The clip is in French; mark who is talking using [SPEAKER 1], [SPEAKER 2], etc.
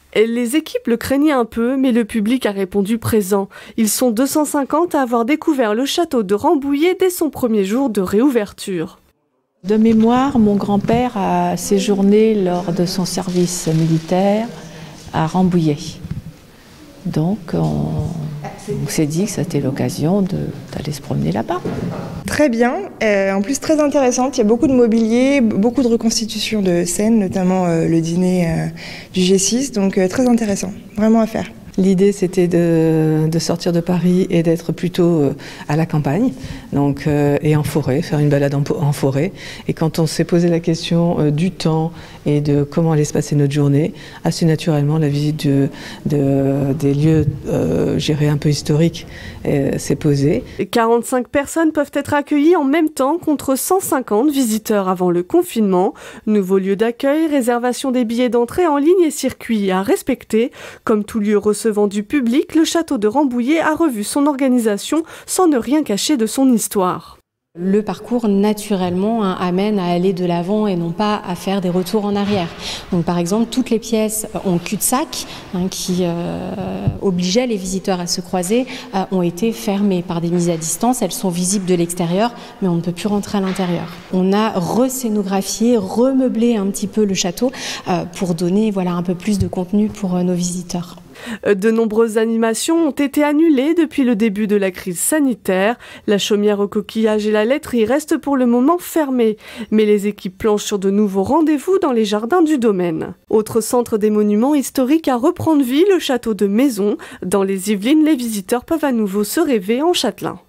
[SPEAKER 1] Et les équipes le craignaient un peu, mais le public a répondu présent. Ils sont 250 à avoir découvert le château de Rambouillet dès son premier jour de réouverture.
[SPEAKER 2] De mémoire, mon grand-père a séjourné lors de son service militaire à Rambouillet. Donc on s'est dit que c'était l'occasion d'aller se promener là-bas.
[SPEAKER 3] Très bien, en plus très intéressante, il y a beaucoup de mobilier, beaucoup de reconstitutions de scènes, notamment le dîner du G6, donc très intéressant, vraiment à faire.
[SPEAKER 4] L'idée, c'était de sortir de Paris et d'être plutôt à la campagne, donc, et en forêt, faire une balade en forêt. Et quand on s'est posé la question du temps et de comment allait se passer notre journée, assez naturellement, la visite des lieux gérés un peu historiques s'est posée.
[SPEAKER 1] 45 personnes peuvent être accueillies en même temps contre 150 visiteurs avant le confinement. Nouveau lieu d'accueil, réservation des billets d'entrée en ligne et circuits à respecter. Comme tout lieu recevant du public, le château de Rambouillet a revu son organisation sans ne rien cacher de son histoire.
[SPEAKER 5] Le parcours, naturellement, amène à aller de l'avant et non pas à faire des retours en arrière. Donc, par exemple, toutes les pièces en cul-de-sac qui obligeaient les visiteurs à se croiser ont été fermées par des mises à distance. Elles sont visibles de l'extérieur, mais on ne peut plus rentrer à l'intérieur. On a rescénographié, remeublé un petit peu le château pour donner un peu plus de contenu pour nos visiteurs.
[SPEAKER 1] De nombreuses animations ont été annulées depuis le début de la crise sanitaire. La chaumière au coquillage et la laiterie restent pour le moment fermées. Mais les équipes planchent sur de nouveaux rendez-vous dans les jardins du domaine. Autre centre des monuments historiques à reprendre vie, le château de Maison. Dans les Yvelines, les visiteurs peuvent à nouveau se rêver en châtelain.